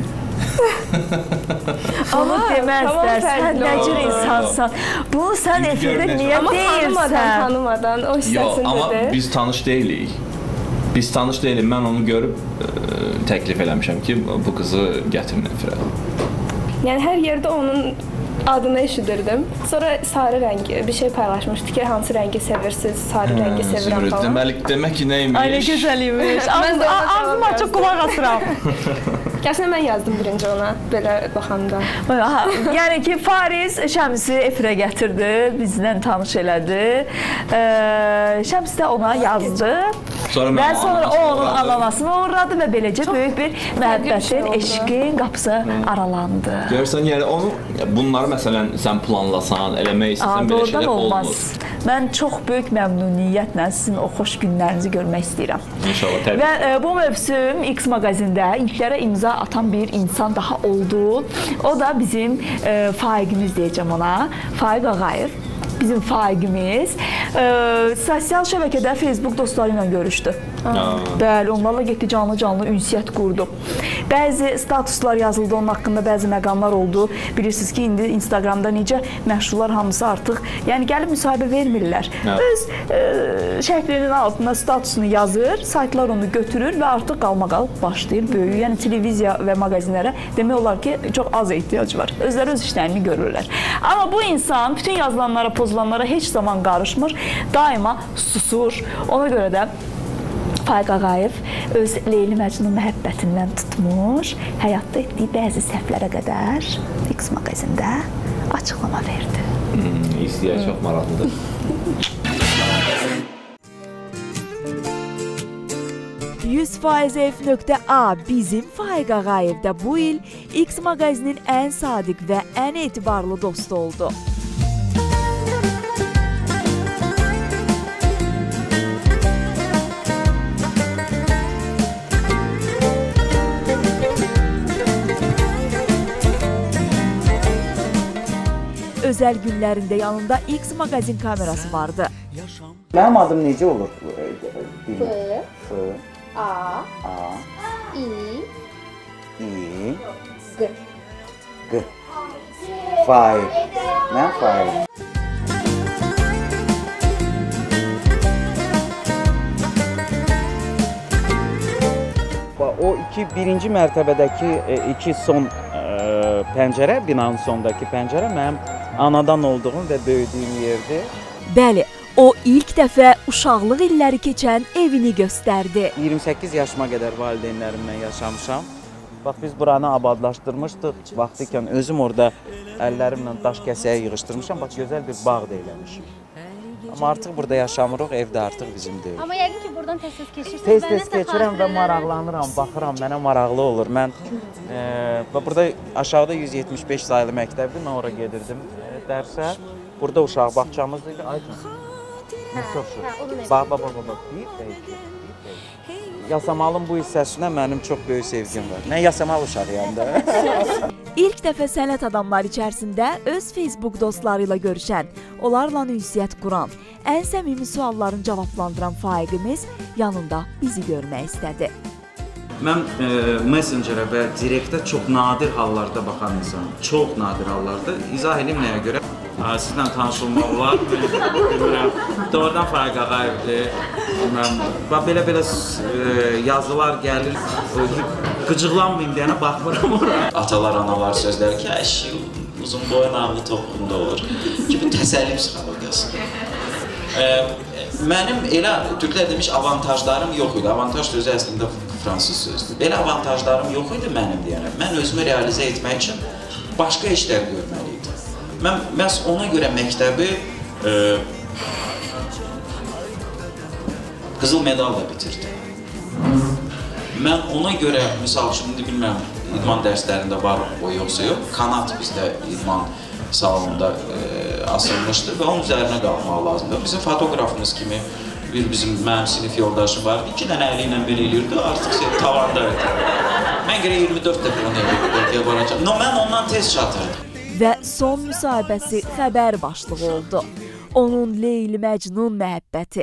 Onu deməzlər, sən nə cür insansan. Bunu sən efirdə niyə deyirsən? Amma tanımadan, tanımadan, o hissəsində Yox, amma biz tanış deyilik. Biz tanış deyilik, mən onu görüb təklif eləmişəm ki, bu qızı gətirin efirə. Yəni hər yerdə onun adını eşidirdim. Sonra sarı rəngi bir şey paylaşmışdı ki, hansı rəngi sevirsiniz, sarı rəngi sevirəm falan. Deməli, demək ki, neymiş? Ay, nə gözəl imiş. Ağzım açıq, qulaq asıram. Gəlsin, mən yazdım birinci ona, belə baxanda. Yəni ki, Fariz Şəmsi efirə gətirdi, bizlə tanış elədi. Şəms də ona yazdı. Və sonra o onun ananasını uğradı və beləcə böyük bir məhəbbətin, eşqin qapısı aralandı. Görürsən, yəni onu, bunları məsələn sən planlasan, eləmək istəsən, belə şeylər olmaz. Mən çox böyük məmnuniyyətlə sizin o xoş günlərinizi görmək istəyirəm. İnşallah, təbii. Və e, bu mövsüm X maqazində ilklərə imza atan bir insan daha oldu. O da bizim e, faiqimiz deyəcəm ona, Faiq Ağayev. Bizim faiqimiz e, sosial şəbəkədə Facebook dostları ilə görüşdü. Bəli, onlarla getdi, canlı-canlı ünsiyyət qurdu. Bəzi statuslar yazıldı, onun haqqında bəzi məqamlar oldu. Bilirsiniz ki, indi Instagramda necə məşhurlar hamısı artıq, yəni gəlib müsahibə vermirlər. Öz e, şəklinin altına statusunu yazır, saytlar onu götürür və artıq qalmaqal başlayır, böyüyür. Yəni televiziya və maqazinlərə demək olar ki, çox az ehtiyac var. Özləri öz işlərini görürlər. Amma bu insan bütün yazılanlara, pozulanlara heç zaman qarışmır, daima susur. Ona görə də Faiq Ağayev öz Leyli Məcnun məhəbbətindən tutmuş, həyatda etdiyi bəzi səhvlərə qədər X maqazində açıqlama verdi. Hmm, İstəyər çox maraqlıdır. yüz faiz F nöqtə A bizim Faiq Ağayev də bu il X maqazinin ən sadiq və ən etibarlı dostu oldu. Özəl günlərində yanında X maqazin kamerası vardı. Mənim adım necə olur? F, A, A, İ, İ, G. G. Faiq. Mən Faiq. O iki birinci mərtəbədəki iki son pəncərə, binanın sondakı pəncərə mənim anadan olduğum və böyüdüyüm yerdir. Bəli, o ilk dəfə uşaqlıq illəri keçən evini göstərdi. iyirmi səkkiz yaşıma qədər valideynlərimlə yaşamışam. Bax, biz buranı abadlaşdırmışdıq. Vaxtikən özüm orada əllərimlə daş kəsəyə yığışdırmışam. Bax, gözəl bir bağ da eləmişim. Amma artıq burada yaşamırıq, evdə artıq bizim deyil. Amma yəqin ki, buradan tez-tez keçirsiniz. Tez-tez keçirəm və maraqlanıram, baxıram, mənə maraqlı olur. Mən e, burada aşağıda yüz yetmiş beş sayılı məktəbdir, mən ora gedirdim e, dərsə. Burada uşaq bağçamız idi. Aydın. Nə soruşur? Bax, bax, bax, bax, bir dəqiqə, bir dəqiqə. Yasamalın bu hissəsinə mənim çox böyük sevgim var. Mən Yasamal uşağıyam da. İlk dəfə sənət adamları içərisində öz Facebook dostları ilə görüşən, onlarla ünsiyyət quran, ən səmimi sualların cavablandıran Faiqimiz yanında bizi görmək istədi. Mən e, Messengerə və direktə çox nadir hallarda baxan insanım. Çox nadir hallarda. İzah edeyim nəyə görə? Sizlə tanış olmaq olar. Bilmirəm. Doğrudan Faiq ağayevdir. Belə-belə yazılar gəlir. Qıcıqlanmayayım deyənə baxmıram ora. Atalar, analar sözləri ki, əşi, uzun boyun ağlı toplumda olur. Kimi təsəlli psixologiyası. Mənim elə türklər demiş avantajlarım yox idi. Avantaj sözü əslində fransız sözdür. Belə avantajlarım yox idi mənim deyənə. Mən özümü realizə etmək üçün başqa işlər görməli idim. Mən məhz ona görə məktəbi e, qızıl medalla bitirdim. Mən ona görə, misal üçün, indi bilməm, idman dərslərində var o yoxsa yox, kanat bizdə idman salonunda e, asılmışdı və onun üzərinə qalmaq lazımdır. Bizim fotografımız kimi bir bizim mənim sinif yoldaşım vardı, iki dənə əli ilə belə eləyirdi, artıq şey, tavanda idi. Mən görə iyirmi dörd dəfə onu evə baracam. No, mən ondan tez çatırdım. Və son müsahibəsi xəbər başlığı oldu. Onun Leyli Məcnun məhəbbəti.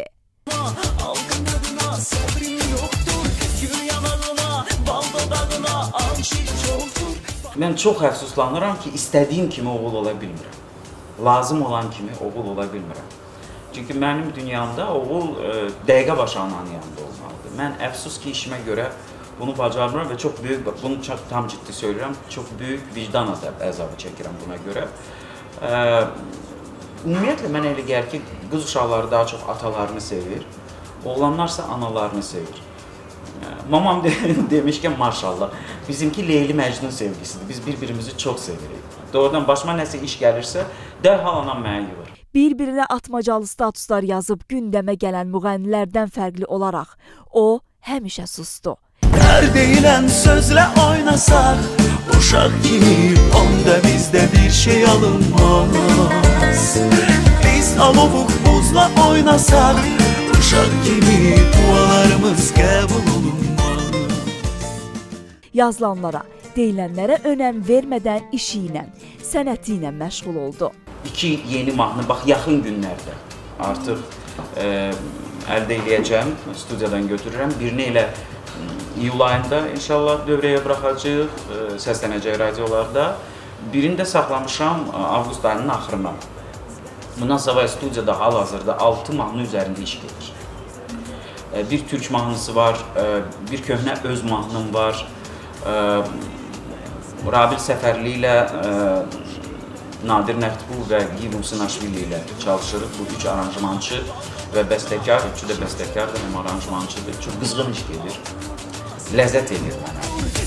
Mən çox əfsuslanıram ki, istədiyim kimi oğul ola bilmirəm. Lazım olan kimi oğul ola bilmirəm. Çünki mənim dünyamda oğul e, dəqiqə başı ananın yanında olmalıdır. Mən əfsus ki, işimə görə bunu bacarmıram və çox böyük, bunu çox tam ciddi söyləyirəm, çox böyük vicdan əzabı çəkirəm buna görə. E, ümumiyyətlə, mən elə gəlir ki, qız uşaqları daha çox atalarını sevir, oğlanlarsa analarını sevir. E, mamam de demişkən, maşallah, bizimki Leyli Məcnun sevgisidir, biz bir-birimizi çox sevirik. Doğrudan başıma nəsə iş gəlirsə, dərhal anam mənə yığır. Bir-birinə atmacalı statuslar yazıb gündəmə gələn müğənnilərdən fərqli olaraq, o həmişə sustu. Dərd eylən sözlə oynasaq, uşaq kimi onda bizdə bir şey alınmaz. Biz alovuq buzla oynasaq, uşaq kimi dualarımız qəbul olunmaz. Yazılanlara, deyilənlərə önəm vermədən işi ilə, sənəti ilə məşğul oldu. İki yeni mahnı, bax, yaxın günlərdə artıq e, əldə edəcəm, studiyadan götürürəm. Birini elə iyul ayında inşallah dövrəyə buraxacaq, e, səslənəcək radiolarda. Birini də saxlamışam avqust ayının axırına. Bundan sonra studiyada hal-hazırda altı mahnı üzərində iş gedir. E, bir türk mahnısı var, e, bir köhnə öz mahnım var. E, Rabil Səfərli ilə e, Nadir Nəftbul və Yivum Sinaşvili ilə çalışırıq. Bu üç aranjmançı və bəstəkar, üçü də bəstəkardır, həm aranjmançıdır. Çox qızğın iş gedir. Ləzzət edir mənə.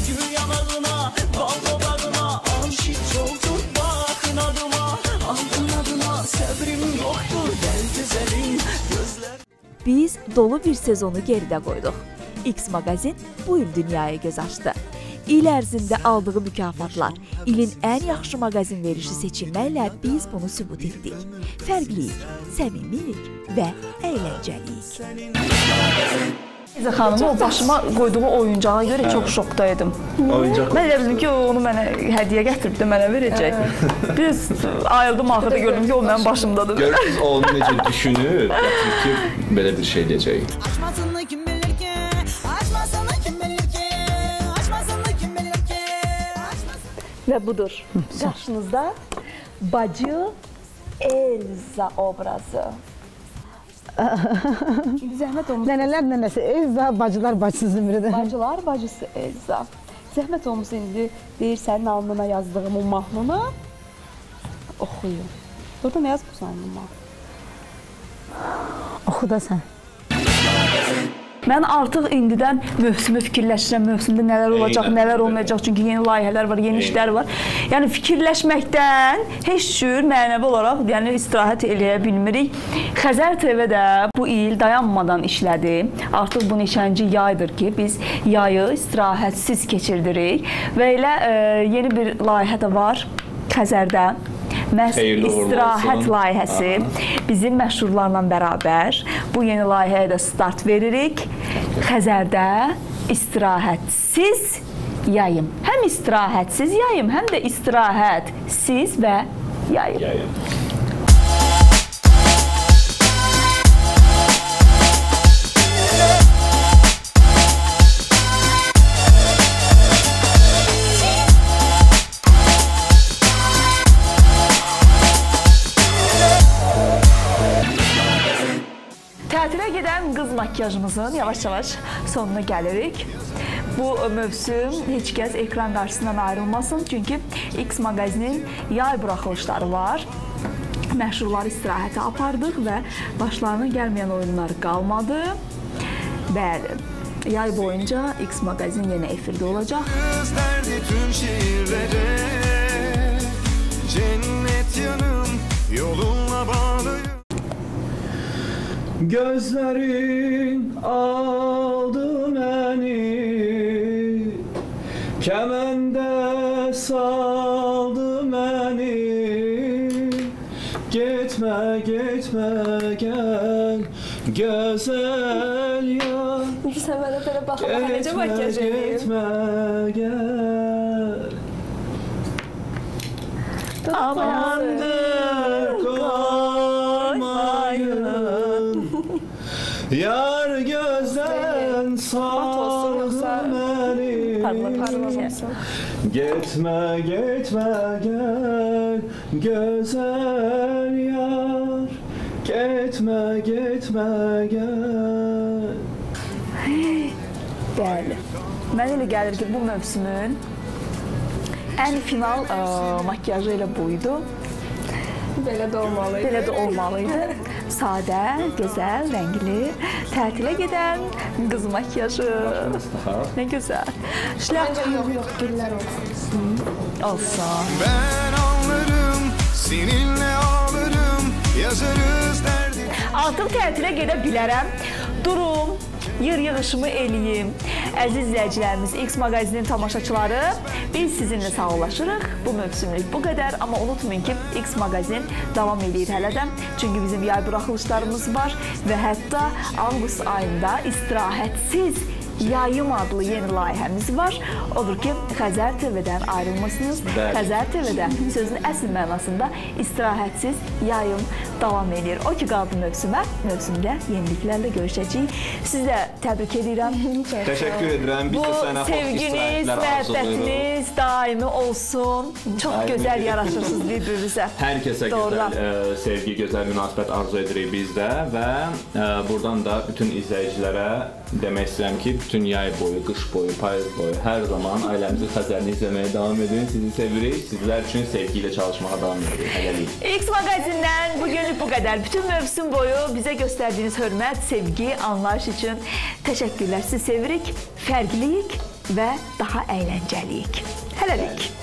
Biz dolu bir sezonu geridə qoyduq. X Magazin bu il dünyaya göz açdı. İl ərzində aldığı mükafatlar, ilin ən yaxşı mağazin verişi seçilməklə biz bunu sübut etdik. Fərqliyik, səmimiyik və əyləncəliyik. Əzə xanım, o başıma qoyduğu oyuncağa görə çox şokdaydım. Oyuncaq. Mən elə bildim ki, onu mənə hədiyyə gətirib də mənə verəcək. Biz ayıldım, axırda gördüm ki, o mənim başımdadır. Görürsünüz, o necə düşünür, gətirib ki, belə bir şey deyəcək. Və budur. Qarşınızda bacı Elza obrazı. Zəhmət olmuş. Nənələr nənəsi Elza, bacılar bacısı biridir. Bacılar bacısı Elza. Zəhmət olmuş indi deyir sənin alnına yazdığım o mahnını oxuyun. Orada nə yazmışsan alnıma? Oxu da sən. Mən artıq indidən mövsümü fikirləşirəm, mövsümdə nələr olacaq, nələr olmayacaq, çünki yeni layihələr var, yeni işlər var. Yəni fikirləşməkdən heç cür mənəvi olaraq yəni, istirahət eləyə bilmirik. Xəzər T V də bu il dayanmadan işlədi. Artıq bu neçənci yaydır ki, biz yayı istirahətsiz keçirdirik və elə e, yeni bir layihə də var Xəzərdə. Məhz istirahət layihəsi bizim məşhurlarla bərabər bu yeni layihəyə də start veririk Xəzərdə istirahətsiz yayım. Həm istirahətsiz yayım, həm də istirahətsiz və yayım. Yayım. Tətilə gedən qız makyajımızın yavaş-yavaş sonuna gəlirik. Bu mövsüm heç kəs ekran qarşısından ayrılmasın, çünki X mağazinin yay buraxılışları var. Məşhurları istirahətə apardıq və başlarına gəlməyən oyunlar qalmadı. Bəli, yay boyunca X mağazin yenə efirdə olacaq. Gözlerin aldı məni, kəməndə saldı məni. Getmə, getmə, gəl, gözəl yar. Sən mənə belə baxma, necə makyaj edeyim? Getmə, gəl. Amandır qoymayın, yar gözdən saldı məni. Getmə, getmə, gəl, gözəl yar. Getmə, getmə, gəl. Bəli, mənə elə gəlir ki, bu mövsümün ən final ə, makyajı elə buydu. Belə də olmalıydı. Belə də olmalıydı. Sadə, gözəl, rəngli, tətilə gedən qız makyajı. Nə gözəl. Məncə yox, yox, güllər olsun. Olsun. Ben anlarım, seninle ağlarım, yazarız derdi. Artıq tətilə gedə bilərəm. Durum, yır-yığışımı eləyim. Əziz izləyicilərimiz, X mağazinin tamaşaçıları, biz sizinlə sağollaşırıq. Bu mövsümlük bu qədər, amma unutmayın ki, X mağazin davam edir hələ də. Çünki bizim yay buraxılışlarımız var və hətta avqust ayında istirahətsiz Yayım adlı yeni layihəmiz var. Odur ki, Xəzər T V-dən ayrılmısınız. Xəzər T V-də sözün əsl mənasında istirahətsiz yayım davam edir. O ki, qaldı mövsümə, mövsümdə yeniliklərlə görüşəcəyik. Sizə təbrik edirəm. Təşəkkür edirəm. Bu sevginiz, məhəbbətiniz daimi olsun. Çox gözəl yaraşırsınız bir-birinizə. Hər kəsə gözəl sevgi, gözəl münasibət arzu edirik biz də və buradan da bütün izləyicilərə demək istəyirəm ki, bütün yay boyu, qış boyu, payız boyu hər zaman ailəmizi Xəzərini izləməyə davam edin. Sizi sevirik. Sizlər üçün sevgi ilə çalışmağa davam edirik. Hələlik. X mağazindən bugünlük bu qədər. Bütün mövsüm boyu bizə göstərdiyiniz hörmət, sevgi, anlayış üçün təşəkkürlər. Sizi sevirik, fərqliyik və daha əyləncəliyik. Hələlik.